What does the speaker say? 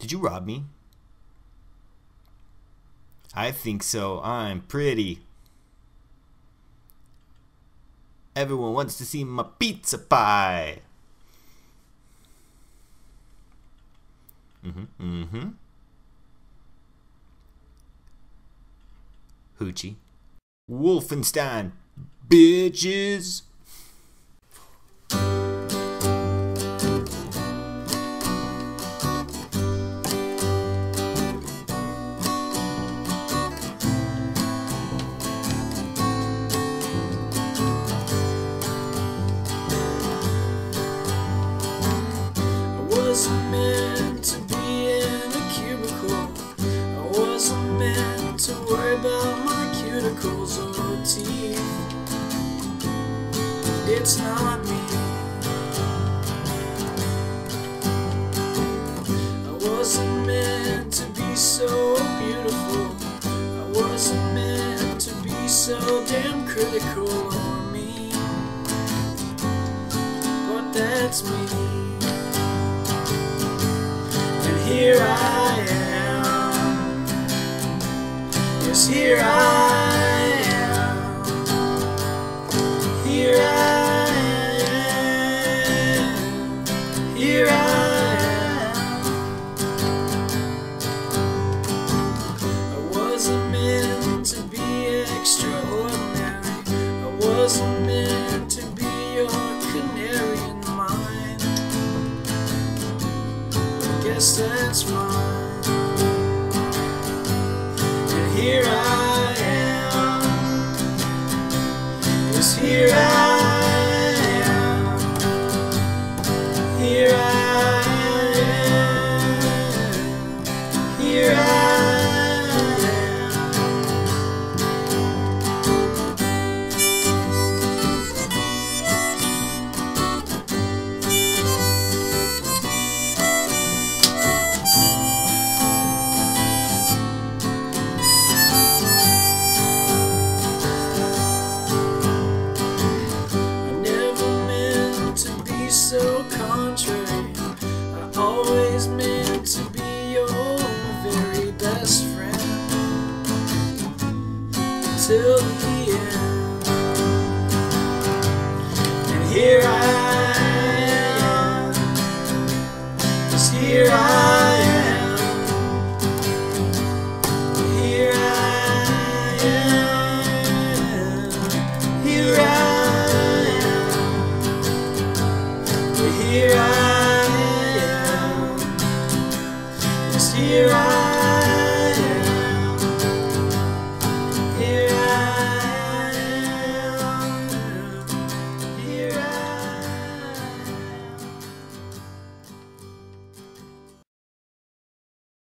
Did you rob me? I think so. I'm pretty. Everyone wants to see my pizza pie. Hoochie. Wolfenstein, bitches. Wasn't meant to be in a cubicle. I wasn't meant to worry about my cuticles or teeth. It's not me. I wasn't meant to be so beautiful. I wasn't meant to be so damn critical or mean. But that's me. Here I am, yes, here I am, here I am, here I am. I wasn't meant to be extraordinary. I wasn't meant to be your canary in the mine. Guess that's fine. And here I am. Yes, here I am. Here I am. Here I am. So contrary, I always meant to be your very best friend till the end. And here I